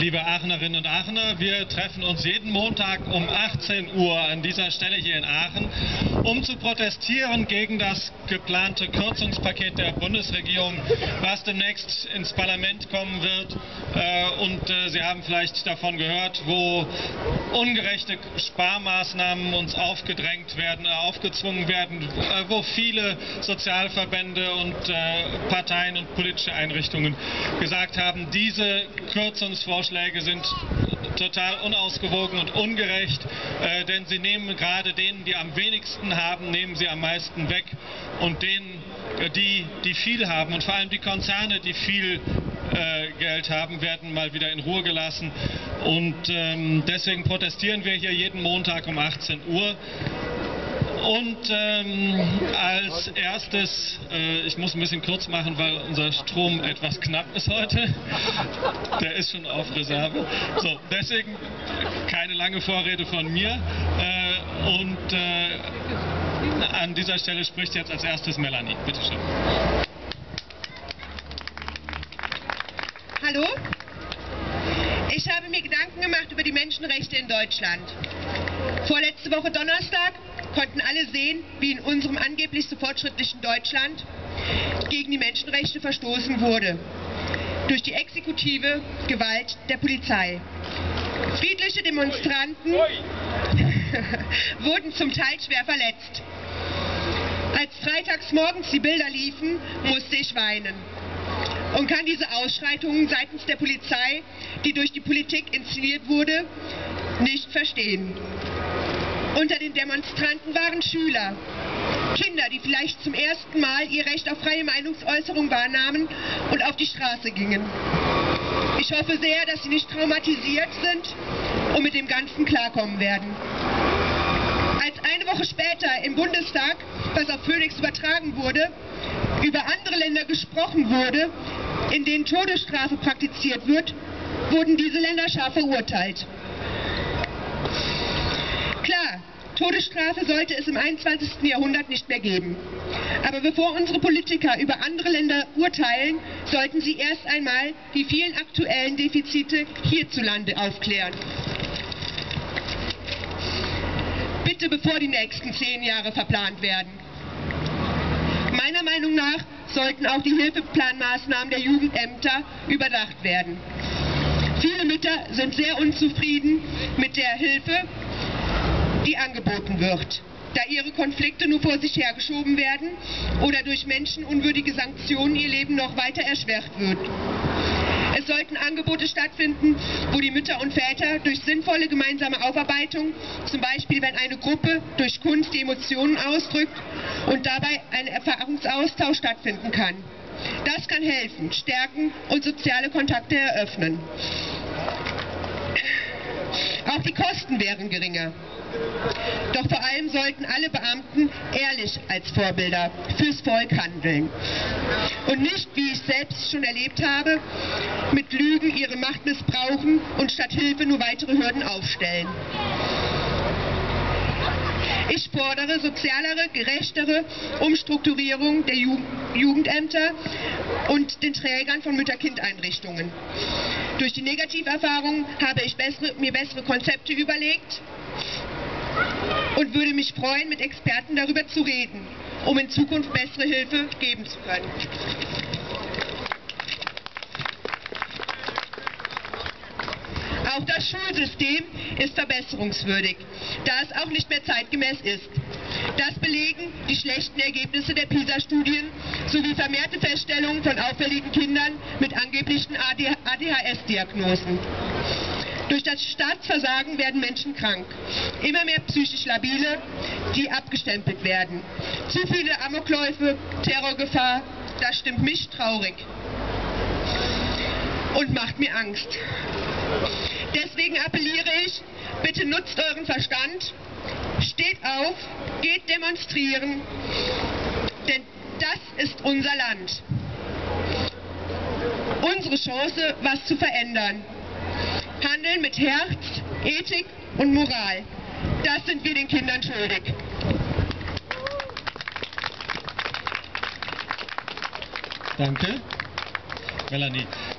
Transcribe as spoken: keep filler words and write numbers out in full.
Liebe Aachenerinnen und Aachener, wir treffen uns jeden Montag um achtzehn Uhr an dieser Stelle hier in Aachen, um zu protestieren gegen das geplante Kürzungspaket der Bundesregierung, was demnächst ins Parlament kommen wird. Und Sie haben vielleicht davon gehört, wo ungerechte Sparmaßnahmen uns aufgedrängt werden, aufgezwungen werden, wo viele Sozialverbände und Parteien und politische Einrichtungen gesagt haben, diese Kürzungsvorschläge sind total unausgewogen und ungerecht, äh, denn sie nehmen gerade denen, die am wenigsten haben, nehmen sie am meisten weg, und denen, äh, die, die viel haben, und vor allem die Konzerne, die viel äh, Geld haben, werden mal wieder in Ruhe gelassen. Und ähm, deswegen protestieren wir hier jeden Montag um achtzehn Uhr. Und ähm, als erstes, äh, ich muss ein bisschen kurz machen, weil unser Strom etwas knapp ist heute. Der ist schon auf Reserve. So, deswegen keine lange Vorrede von mir. Äh, und äh, an dieser Stelle spricht jetzt als erstes Melanie. Bitte schön. Hallo? Ich habe mir Gedanken gemacht über die Menschenrechte in Deutschland. Vorletzte Woche Donnerstag konnten alle sehen, wie in unserem angeblich so fortschrittlichen Deutschland gegen die Menschenrechte verstoßen wurde. Durch die exekutive Gewalt der Polizei. Friedliche Demonstranten wurden zum Teil schwer verletzt. Als freitags morgens die Bilder liefen, musste ich weinen. Und kann diese Ausschreitungen seitens der Polizei, die durch die Politik inszeniert wurde, nicht verstehen. Unter den Demonstranten waren Schüler, Kinder, die vielleicht zum ersten Mal ihr Recht auf freie Meinungsäußerung wahrnahmen und auf die Straße gingen. Ich hoffe sehr, dass sie nicht traumatisiert sind und mit dem Ganzen klarkommen werden. Als eine Woche später im Bundestag, was auf Phoenix übertragen wurde, über andere Länder gesprochen wurde, in denen Todesstrafe praktiziert wird, wurden diese Länder scharf verurteilt. Klar, Todesstrafe sollte es im einundzwanzigsten Jahrhundert nicht mehr geben. Aber bevor unsere Politiker über andere Länder urteilen, sollten sie erst einmal die vielen aktuellen Defizite hierzulande aufklären. Bitte bevor die nächsten zehn Jahre verplant werden. Meiner Meinung nach sollten auch die Hilfeplanmaßnahmen der Jugendämter überdacht werden. Viele Mütter sind sehr unzufrieden mit der Hilfe, die angeboten wird, da ihre Konflikte nur vor sich hergeschoben werden oder durch menschenunwürdige Sanktionen ihr Leben noch weiter erschwert wird. Es sollten Angebote stattfinden, wo die Mütter und Väter durch sinnvolle gemeinsame Aufarbeitung, zum Beispiel wenn eine Gruppe durch Kunst die Emotionen ausdrückt und dabei ein Erfahrungsaustausch stattfinden kann. Das kann helfen, stärken und soziale Kontakte eröffnen. Auch die Kosten wären geringer. Doch vor allem sollten alle Beamten ehrlich als Vorbilder fürs Volk handeln. Und nicht, wie ich selbst schon erlebt habe, mit Lügen ihre Macht missbrauchen und statt Hilfe nur weitere Hürden aufstellen. Ich fordere sozialere, gerechtere Umstrukturierung der Ju- Jugendämter und den Trägern von Mütter-Kind-Einrichtungen. Durch die Negativerfahrungen habe ich bessere, mir bessere Konzepte überlegt und würde mich freuen, mit Experten darüber zu reden, um in Zukunft bessere Hilfe geben zu können. Auch das Schulsystem ist verbesserungswürdig, da es auch nicht mehr zeitgemäß ist. Das belegen die schlechten Ergebnisse der PISA-Studien sowie vermehrte Feststellungen von auffälligen Kindern mit angeblichen A D H S-Diagnosen. Durch das Staatsversagen werden Menschen krank. Immer mehr psychisch Labile, die abgestempelt werden. Zu viele Amokläufe, Terrorgefahr, das stimmt mich traurig und macht mir Angst. Deswegen appelliere ich, bitte nutzt euren Verstand, steht auf, geht demonstrieren, denn das ist unser Land. Unsere Chance, was zu verändern. Handeln mit Herz, Ethik und Moral. Das sind wir den Kindern schuldig. Danke, Melanie.